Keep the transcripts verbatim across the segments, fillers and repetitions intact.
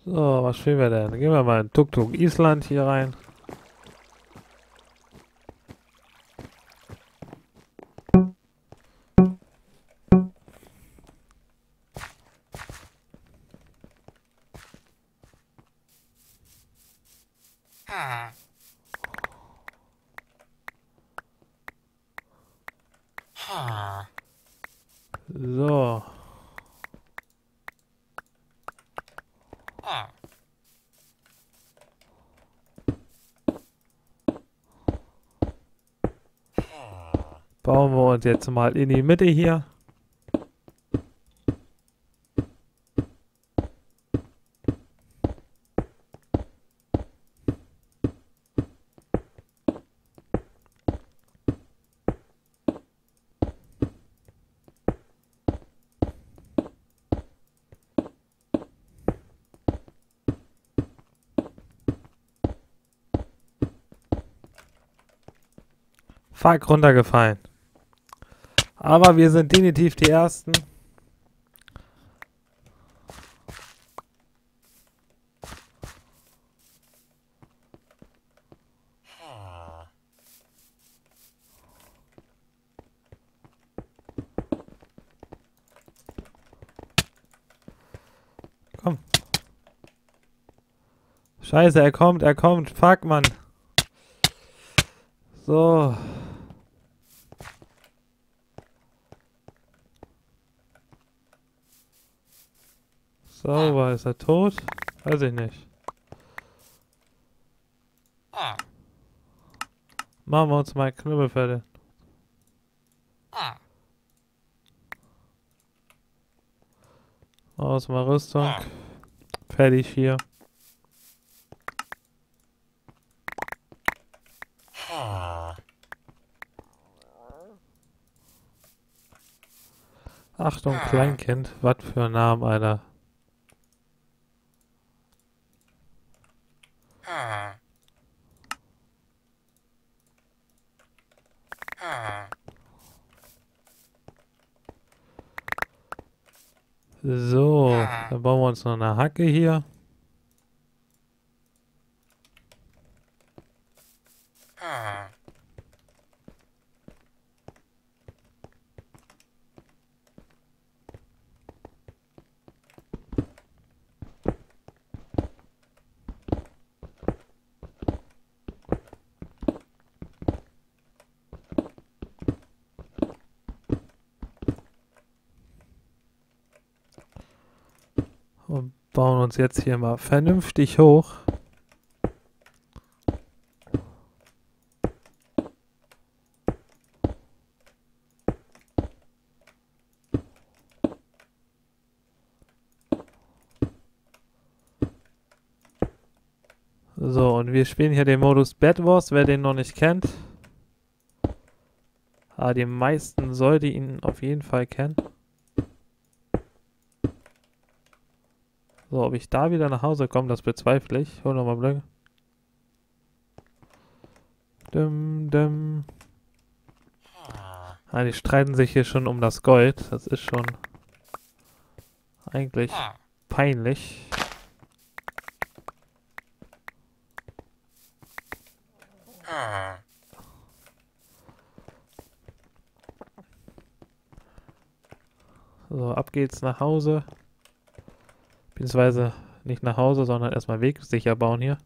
So, was spielen wir denn? Gehen wir mal in Tuk Tuk Island hier rein. So. Bauen wir uns jetzt mal in die Mitte hier. Fuck, runtergefallen. Aber wir sind definitiv die Ersten. Komm. Scheiße, er kommt, er kommt. Fuck, Mann. So. So, war ist er tot? Weiß ich nicht. Machen wir uns mal Knüppel fertig. Machen wir uns mal Rüstung. Fertig hier. Achtung, Kleinkind. Was für ein Name, Alter. So, dann bauen wir uns noch eine Hacke hier. Und bauen uns jetzt hier mal vernünftig hoch. So, und wir spielen hier den Modus Bed Wars, wer den noch nicht kennt. Aber die meisten sollten ihn auf jeden Fall kennen. So, ob ich da wieder nach Hause komme, das bezweifle ich. Hol nochmal Blöcke. Dum, dum. Ah, die streiten sich hier schon um das Gold. Das ist schon eigentlich peinlich. So, ab geht's nach Hause. Beziehungsweise nicht nach Hause, sondern erstmal Weg sicher bauen hier.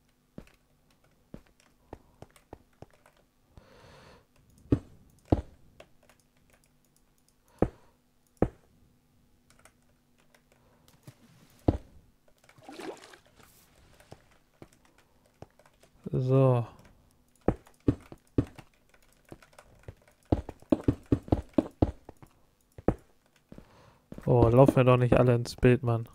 So. Oh, laufen wir doch nicht alle ins Bild, Mann.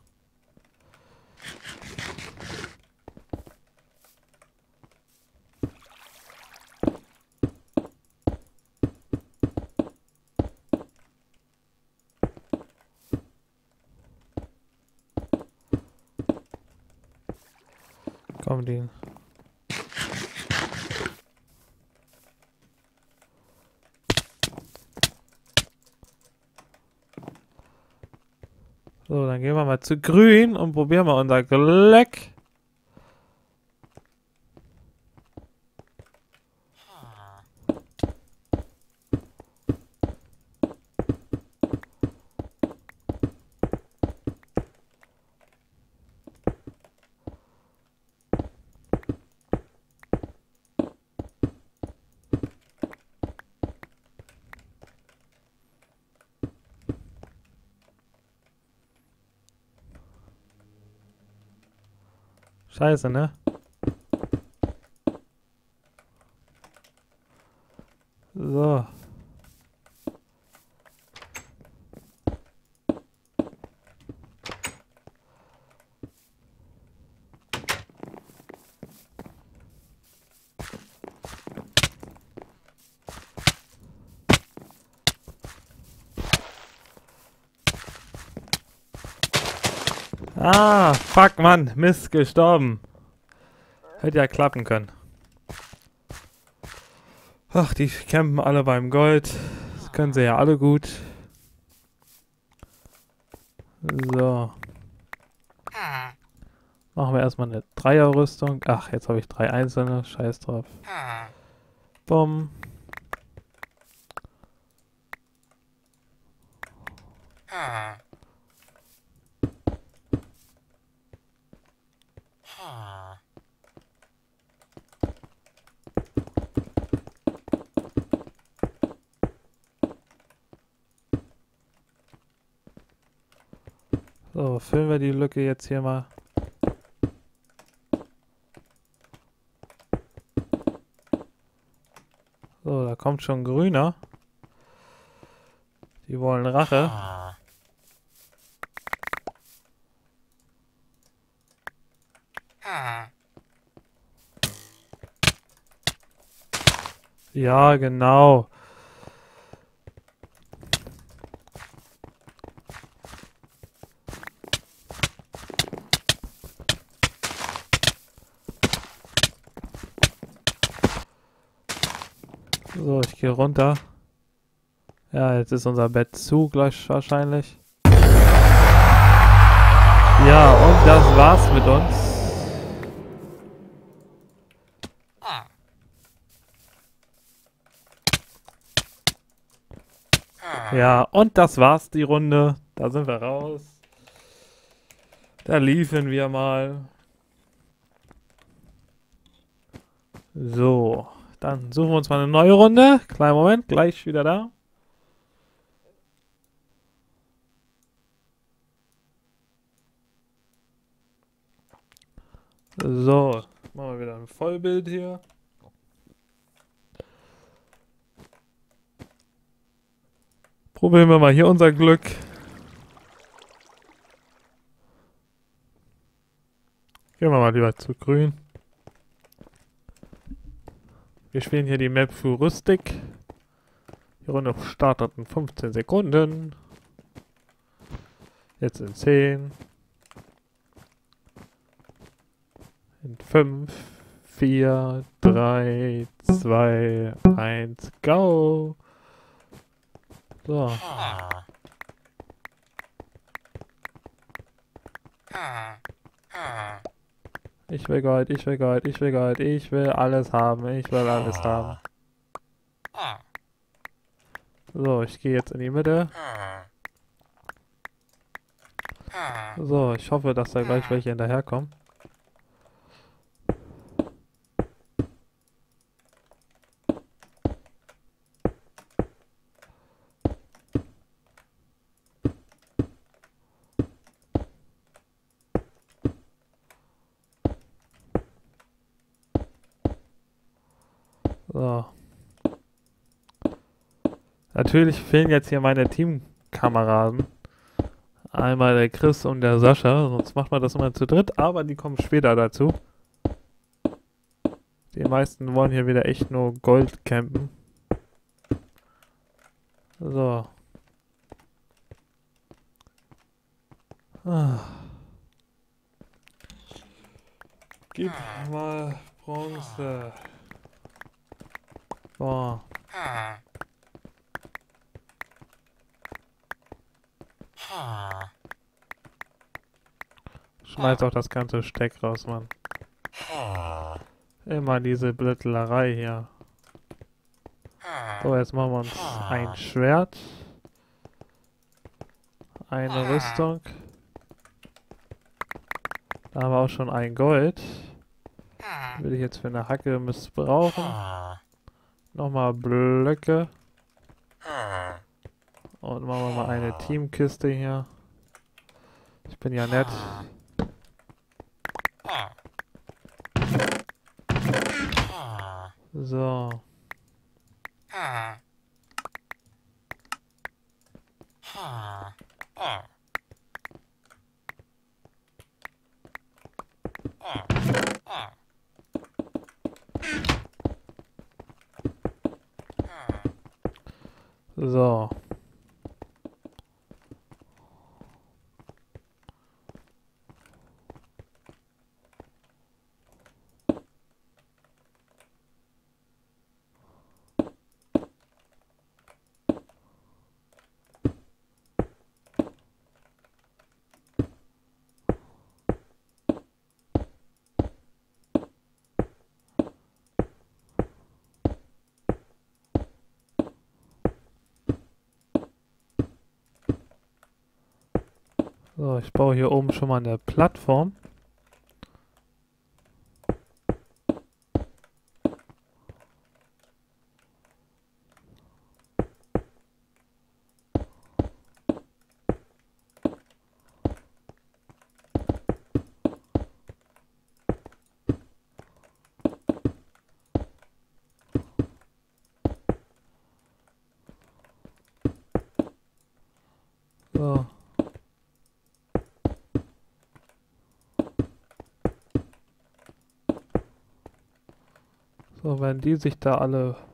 Komm, den. So, dann gehen wir mal zu grün und probieren mal unser Glück. Scheiße, ne? So. Ah, fuck, Mann. Mist, gestorben. Hätte ja klappen können. Ach, die campen alle beim Gold. Das können sie ja alle gut. So. Machen wir erstmal eine Dreierrüstung. Ach, jetzt habe ich drei einzelne. Scheiß drauf. Bumm. So, füllen wir die Lücke jetzt hier mal. So, da kommt schon grüner. Die wollen Rache. Ja, genau. So, ich gehe runter. Ja, jetzt ist unser Bett zu gleich wahrscheinlich. Ja, und das war's mit uns. Ja, und das war's, die Runde. Da sind wir raus. Da liefen wir mal. So, dann suchen wir uns mal eine neue Runde. Kleinen Moment, gleich wieder da. So, machen wir wieder ein Vollbild hier. Probieren wir mal hier unser Glück. Gehen wir mal lieber zu grün. Wir spielen hier die Map Furistik. Die Runde startet in fünfzehn Sekunden. Jetzt in zehn. In fünf, vier, drei, zwei, eins, go! So. Ich will Gold, ich will Gold, ich will Gold, ich will alles haben, ich will alles haben. So, ich gehe jetzt in die Mitte. So, ich hoffe, dass da gleich welche hinterherkommen. So. Natürlich fehlen jetzt hier meine Teamkameraden. Einmal der Chris und der Sascha, sonst macht man das immer zu dritt, aber die kommen später dazu. Die meisten wollen hier wieder echt nur Gold campen. So. Ah. Gib mal Bronze. Boah. Schmeiß auch das ganze Steck raus, Mann. Immer diese Blödlerei hier. So, jetzt machen wir uns ein Schwert. Eine Rüstung. Da haben wir auch schon ein Gold. Will ich jetzt für eine Hacke missbrauchen. Nochmal Blöcke. Und machen wir mal eine Teamkiste hier. Ich bin ja nett. So. So. So, ich baue hier oben schon mal eine Plattform. So. So, wenn die sich da alle